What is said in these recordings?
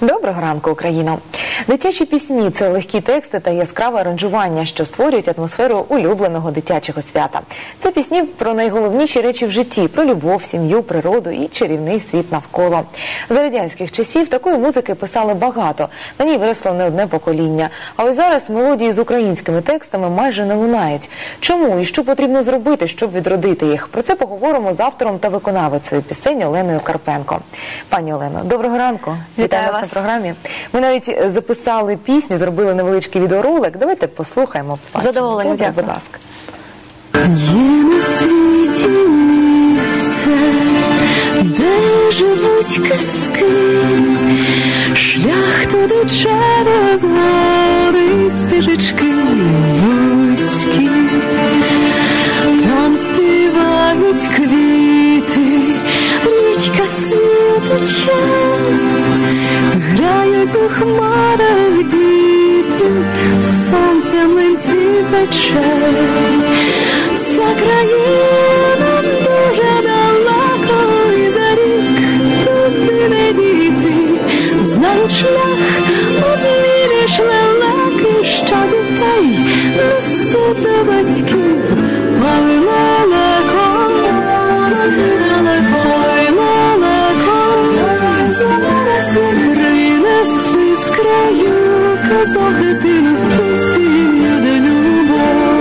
Доброго ранку, Україно! Дитячі пісні – це легкі тексти та яскраве аранжування, що створюють атмосферу улюбленого дитячого свята. Це пісні про найголовніші речі в житті – про любов, сім'ю, природу і чарівний світ навколо. За радянських часів такої музики писали багато, на ній виросло не одне покоління. А ось зараз мелодії з українськими текстами майже не лунають. Чому і що потрібно зробити, щоб відродити їх? Про це поговоримо з автором та виконавицею пісень Оленою Карпенко. Пані Олено, доброго ранку. Вітаю вас на програмі. Ми навіть записали пісню, зробили невеличкий відеоролик. Давайте послухаємо. Задоволення, дякую. Будь ласка. Є на світі місце, де живуть казки, шлях туди через гори, стежечки вузькі. Там співають квіти, річка снів тече, грають у хмарах діти, сонце млинці пече. Ця країна дуже далеко, і за рік туди не дійти. Знають шлях одні лиш лелеки, що дітей несуть до батьків. Ой, лелеко, далеко, ой, лелеко, зараз як принеси з краю, казав дитину в ту сім'ю, де любов.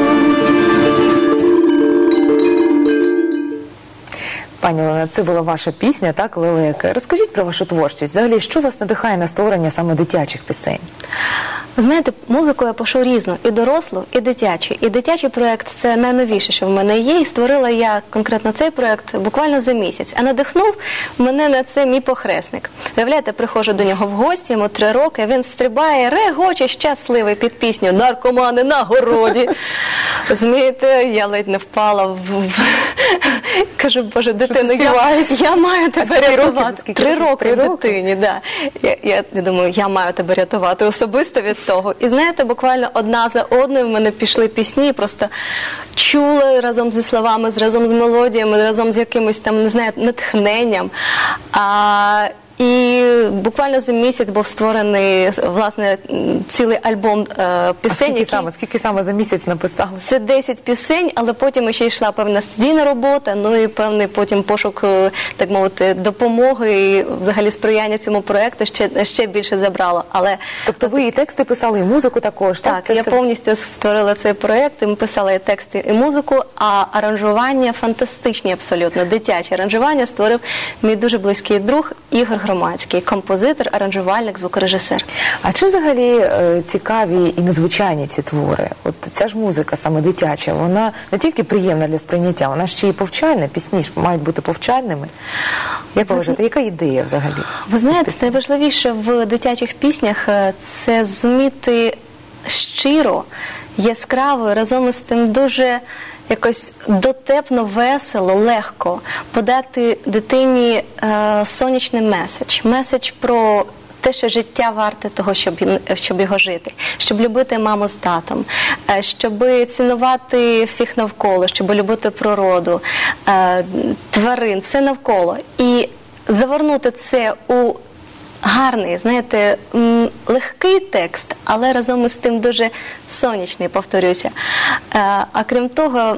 Пані Олена, це була ваша пісня, так, «Лелека». Розкажіть про вашу творчість. Взагалі, що вас надихає на створення саме дитячих пісень? Ви знаєте, музику я пишу різну, і дорослу, і дитячу. І дитячий проєкт – це найновіше, що в мене є, і створила я конкретно цей проєкт буквально за місяць. А надихнув мене на це мій похресник. Виявляєте, приходжу до нього в гості, йому 3 роки, він стрибає, регоче, щасливий під пісню «Наркомани на городі». Розумієте, я ледь не впала кажу, Боже, дитино, я маю тебе рятувати. 3 роки дитині, да. Я думаю, я маю тебе рятувати особисто від того. І знаєте, буквально одна за одною в мене пішли пісні, просто чула разом зі словами, разом з мелодіями, разом з якимось там, не знаю, натхненням. І буквально за місяць був створений, власне, цілий альбом пісень. Скільки саме за місяць написали? Це 10 пісень, але потім ще йшла певна студійна робота, ну і певний потім пошук, так мовити, допомоги і взагалі сприяння цьому проєкту ще більше забрало. Тобто ви і тексти писали, і музику також? Так, я повністю створила цей проєкт, і ми писали і тексти, і музику, а аранжування фантастичні абсолютно, дитячі аранжування створив мій дуже близький друг Ігор Громадський, композитор, аранжувальник, звукорежисер. А чи взагалі цікаві і незвичайні ці твори? От ця ж музика, саме дитяча, вона не тільки приємна для сприйняття, вона ще й повчальна, пісні ж мають бути повчальними. Як ви вважаєте, яка ідея взагалі? Ви знаєте, найважливіше в дитячих піснях – це зуміти щиро, яскраво, разом із тим дуже якось дотепно, весело, легко подати дитині сонячний меседж про те, що життя варте того, щоб його жити, щоб любити маму з татом, щоб цінувати всіх навколо, щоб любити природу, тварин, все навколо. І завернути це у гарний, знаєте, легкий текст, але разом із тим дуже сонячний, повторюся. А крім того,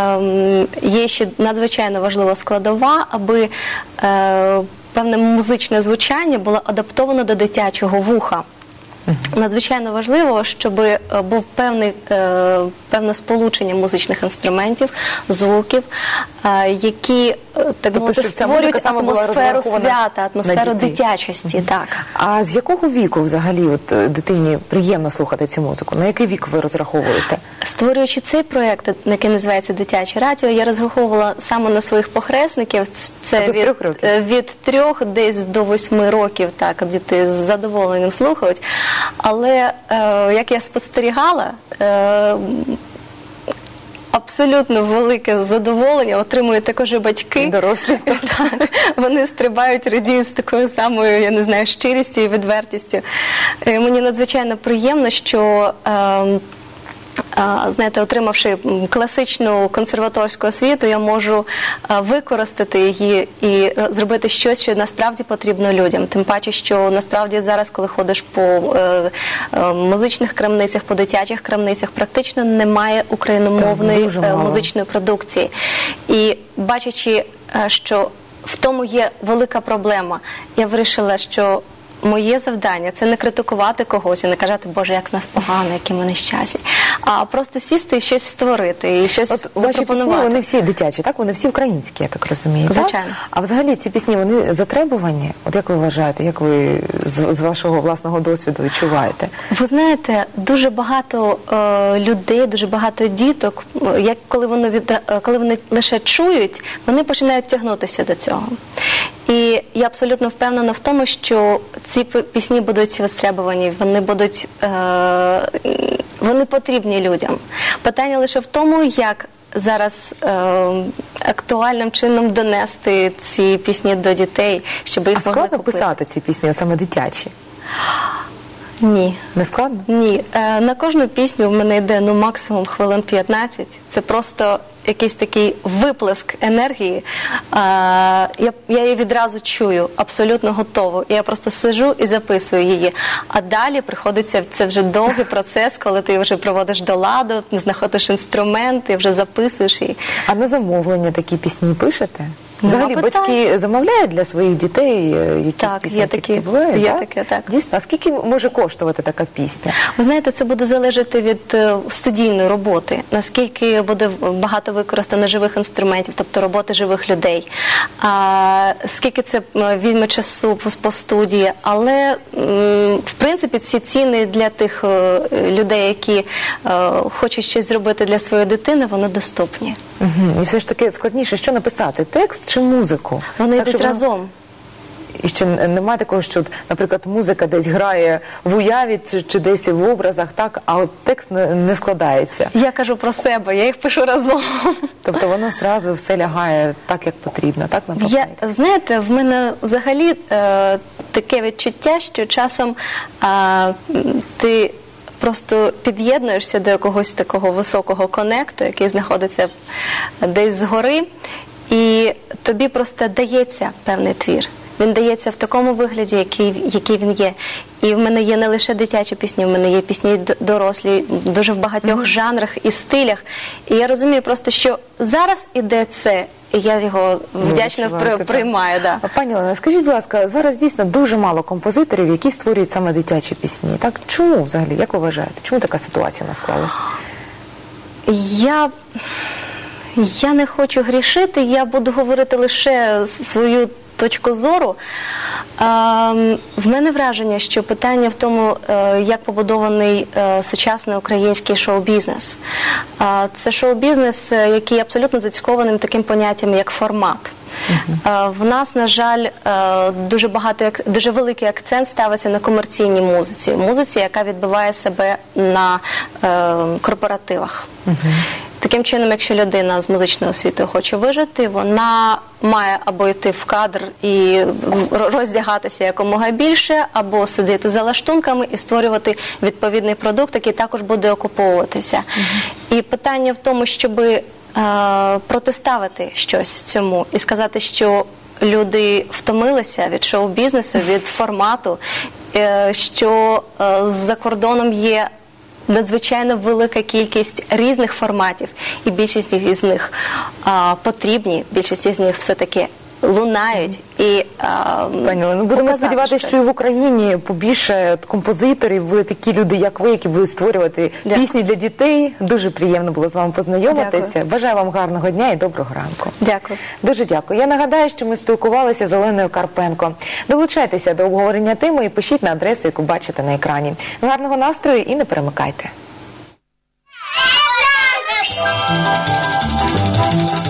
є ще надзвичайно важлива складова, аби певне музичне звучання було адаптовано до дитячого вуха. Надзвичайно важливо, щоб був певне сполучення музичних інструментів, звуків, які, так мовити, створюють атмосферу свята, атмосферу дитячості. Так. А з якого віку взагалі дитині приємно слухати цю музику? На який вік ви розраховуєте? Створюючи цей проєкт, який називається «Дитяче радіо», я розраховувала саме на своїх похресників. Це від 3 десь до 8 років, так, діти з задоволенням слухають. Але, як я спостерігала, абсолютно велике задоволення отримують також і батьки. Дорослі. Так, вони стрибають, радіють з такою самою, я не знаю, щирістю і відвертістю. Мені надзвичайно приємно, що знаєте, отримавши класичну консерваторську освіту, я можу використати її і зробити щось, що насправді потрібно людям. Тим паче, що насправді зараз, коли ходиш по музичних крамницях, по дитячих крамницях, практично немає україномовної дуже мало. музичної продукції. І бачачи, що в тому є велика проблема, я вирішила, що моє завдання – це не критикувати когось і не казати, Боже, як в нас погано, які ми нещасні, а просто сісти і щось створити, і щось От ваші пісні, запропонувати. вони всі дитячі, так? Вони всі українські, я так розумію. так? Звичайно. А взагалі ці пісні, вони затребувані? От як ви вважаєте, як ви з вашого власного досвіду відчуваєте? Ви знаєте, дуже багато людей, дуже багато діток, коли вони лише чують, вони починають тягнутися до цього. І я абсолютно впевнена в тому, що ці пісні будуть востребовані, вони потрібні людям. Питання лише в тому, як зараз актуальним чином донести ці пісні до дітей, щоб їх А могли складно купити. писати ці пісні, от саме дитячі? Ні. Не складно? Ні, на кожну пісню в мене йде максимум хвилин 15. Це просто якийсь такий виплеск енергії. Я її відразу чую, абсолютно готову. Я просто сиджу і записую її. А далі приходиться, це вже довгий процес, коли ти вже проводиш до ладу, знаходиш інструменти, вже записуєш її. А на замовлення такі пісні пишете? Взагалі, питань. батьки замовляють для своїх дітей якісь Так, пісні? є такі. Буває, Є так? таке, так. Дійсно, а скільки може коштувати така пісня? Ви знаєте, це буде залежати від студійної роботи, наскільки буде багато використано живих інструментів, тобто роботи живих людей, скільки це візьме часу по студії, але в принципі ці ціни для тих людей, які хочуть щось зробити для своєї дитини, вони доступні. Угу. І все ж таки складніше, що написати, текст чи музику? Вони Так, йдуть щоб разом. І що немає такого, що, наприклад, музика десь грає в уяві чи десь в образах, так, а от текст не складається. Я кажу про себе, я їх пишу разом. Тобто воно зразу все лягає так, як потрібно, так, на папері? Знаєте, в мене взагалі таке відчуття, що часом ти просто під'єднуєшся до якогось такого високого конекту, який знаходиться десь згори, і тобі просто дається певний твір. Він дається в такому вигляді, який він є. І в мене є не лише дитячі пісні, в мене є пісні дорослі, дуже в багатьох жанрах і стилях. І я розумію просто, що зараз іде це, і я його вдячно приймаю. Да. Пані Олена, скажіть, будь ласка, зараз дійсно дуже мало композиторів, які створюють саме дитячі пісні. Так? Чому взагалі, як ви вважаєте? Чому така ситуація склалась? Я не хочу грішити, я буду говорити лише свою точку зору. В мене враження, що питання в тому, як побудований сучасний український шоу-бізнес. Це шоу-бізнес, який абсолютно зацікавлений таким поняттям, як формат. В нас, на жаль, дуже великий акцент ставиться на комерційній музиці, яка відбиває себе на корпоративах. Таким чином, якщо людина з музичною освітою хоче вижити, вона має або йти в кадр і роздягатися якомога більше, або сидіти за лаштунками і створювати відповідний продукт, який також буде окуповуватися. І питання в тому, щоб протиставити щось цьому і сказати, що люди втомилися від шоу-бізнесу, від формату, що за кордоном є надзвичайно велика кількість різних форматів, і більшість із них потрібні, більшість із них все-таки лунають. І, Пані Олено, будемо сподіватися, що і в Україні побільше композиторів, ви такі люди, як ви, які будуть створювати пісні для дітей. Дуже приємно було з вами познайомитися. Дякую. Бажаю вам гарного дня і доброго ранку. Дякую. Дуже дякую. Я нагадаю, що ми спілкувалися з Оленою Карпенко. Долучайтеся до обговорення теми і пишіть на адресу, яку бачите на екрані. Гарного настрою і не перемикайте.